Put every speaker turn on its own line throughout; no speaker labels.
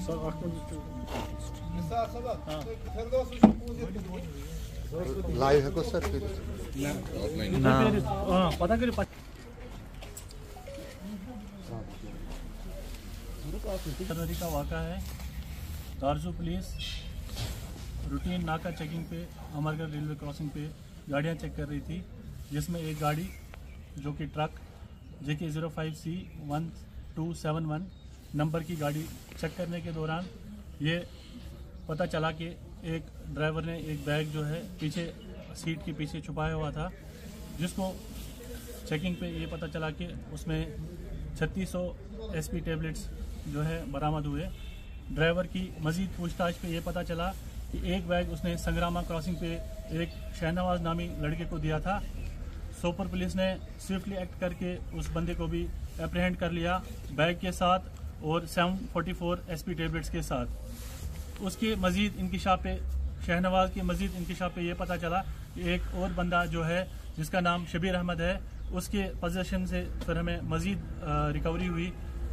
Live है कुछ sir
पता करिए जनवरी का वाक़ा है। तारजू पुलिस रूटीन नाका चेकिंग पे अमरगढ़ रेलवे क्रॉसिंग पे गाड़ियां चेक कर रही थी, जिसमें एक गाड़ी जो कि ट्रक JK05C1271 नंबर की गाड़ी चेक करने के दौरान ये पता चला कि एक ड्राइवर ने एक बैग जो है पीछे सीट के पीछे छुपाया हुआ था, जिसको चेकिंग पे ये पता चला कि उसमें 3600 SP टेबलेट्स जो है बरामद हुए। ड्राइवर की मजीद पूछताछ पे ये पता चला कि एक बैग उसने संग्रामा क्रॉसिंग पे एक शहनवाज नामी लड़के को दिया था। सोपर पुलिस ने स्विफ्टली एक्ट करके उस बंदे को भी एप्रीहेंड कर लिया बैग के साथ और 744 SP टेबलेट्स के साथ। उसके मजीद इंकिशाफ पे शहनवाज के मजीद इंकिशाफ पे ये पता चला कि एक और बंदा जो है जिसका नाम शबीर अहमद है, उसके पोजीशन से फिर हमें मजीद रिकवरी हुई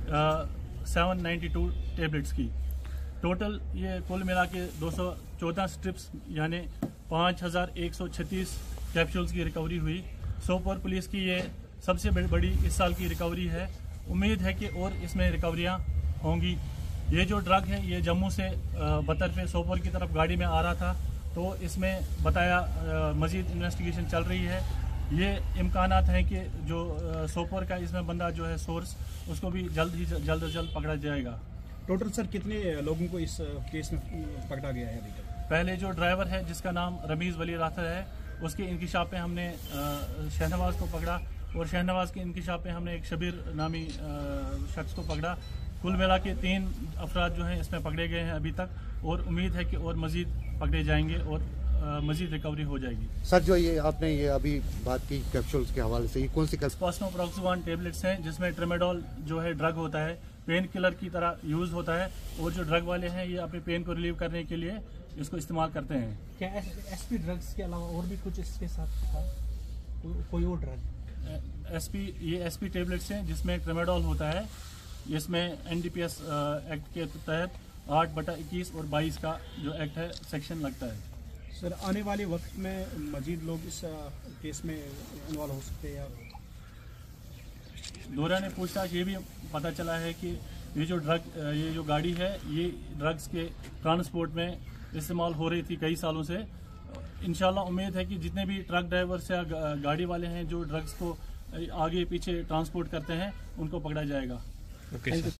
792 टेबलेट्स की। टोटल ये कुल मिला के 214 स्ट्रिप्स यानी 5136 कैप्सूल्स की रिकवरी हुई। सोपोर पुलिस की ये सबसे बड़ी इस साल की रिकवरी है। उम्मीद है कि और इसमें रिकवरियां होंगी। ये जो ड्रग है ये जम्मू से बतरफ सोपोर की तरफ गाड़ी में आ रहा था, तो इसमें बताया मजीद इन्वेस्टिगेशन चल रही है। ये इम्कानात हैं कि जो सोपोर का इसमें बंदा जो है सोर्स, उसको भी जल्द पकड़ा जाएगा।
टोटल सर कितने लोगों को इस केस में पकड़ा गया है अभी तक?
पहले जो ड्राइवर है जिसका नाम रमीज़ वली राथर है, उसके इंकिशाफ पे हमने शहनवाज को पकड़ा और शहनवाज के इंकिशाफ पे हमने एक शबीर नामी शख्स को पकड़ा। कुल मिला के 3 अफराद जो हैं इसमें पकड़े गए हैं अभी तक, और उम्मीद है कि और मजीद पकड़े जाएंगे और मजीद रिकवरी हो जाएगी।
सर जो ये आपने ये अभी बात की कैप्सूल्स के हवाले से, ये कौन सी
स्पासनोप्रोक्सोवान टेबलेट्स हैं, जिसमें ट्रेमेडोल जो है ड्रग होता है, पेन किलर की तरह यूज होता है, और जो ड्रग वाले हैं ये अपने पेन को रिलीव करने के लिए इसको इस्तेमाल करते हैं।
क्या SP ड्रग्स के अलावा और भी कुछ इसके साथ था? कोई और ड्रग?
ये SP टेबलेट्स हैं जिसमें ट्रेमेडोल होता है। इसमें NDPS एक्ट के तहत 8/21 और 22 का जो एक्ट है सेक्शन लगता है।
सर आने वाले वक्त में मजीद लोग इस केस में इन्वॉल्व हो सकते हैं?
दौरान पूछताछ ये भी पता चला है कि ये जो गाड़ी है ये ड्रग्स के ट्रांसपोर्ट में इस्तेमाल हो रही थी कई सालों से। इंशाल्लाह उम्मीद है कि जितने भी ट्रक ड्राइवर्स या गाड़ी वाले हैं जो ड्रग्स को आगे पीछे ट्रांसपोर्ट करते हैं, उनको पकड़ा जाएगा।